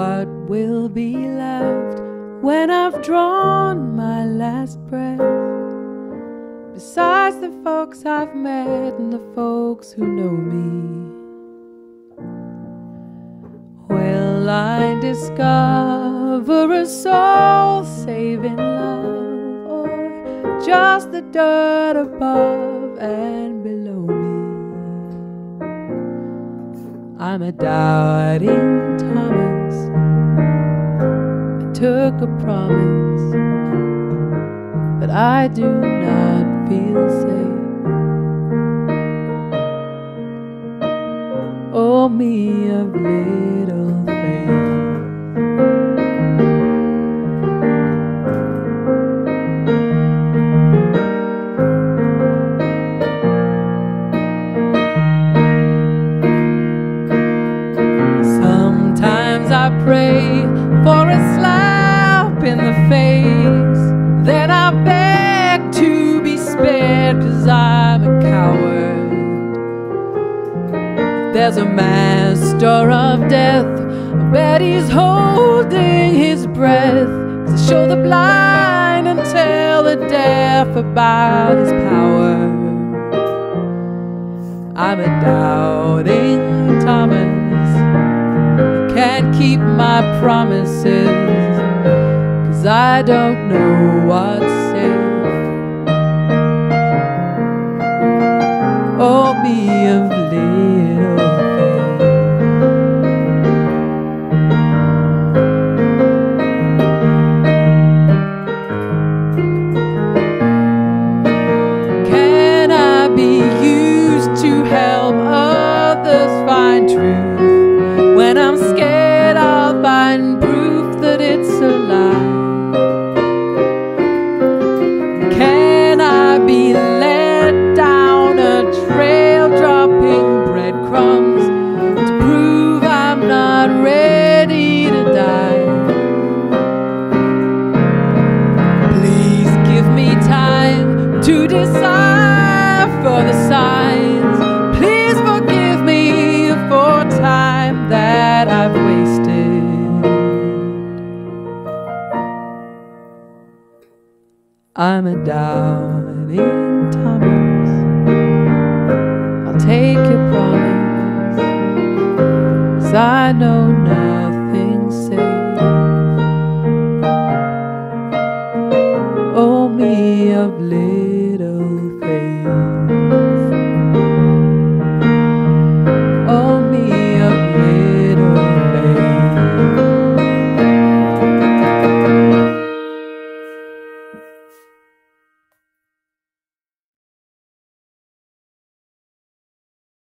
what will be left when I've drawn my last breath? Besides the folks I've met and the folks who know me, will I discover a soul-saving love, or just the dirt above and below me? I'm a doubting Thomas. I took a promise, but I do not feel safe. Oh, me of little faith. Sometimes I pray for a slap in the face, then I beg to be spared, 'cause I'm a coward. There's a master of death, I bet he's holding his breath, 'cause I show the blind and tell the deaf about his power. I'm a doubting Thomas, I can't keep my promises, 'cause I don't know what's safe. Oh, me of little faith. Can I be used to help others find truth? When I'm scared, I'll find proof that it's a lie. Can I be led down a trail dropping breadcrumbs to prove I'm not ready to die? Please give me time to decipher the signs. Please forgive me for time that I've wasted. I'm a doubting Thomas. I'll take your promise, 'cause I know nothing's safe. Oh, me of little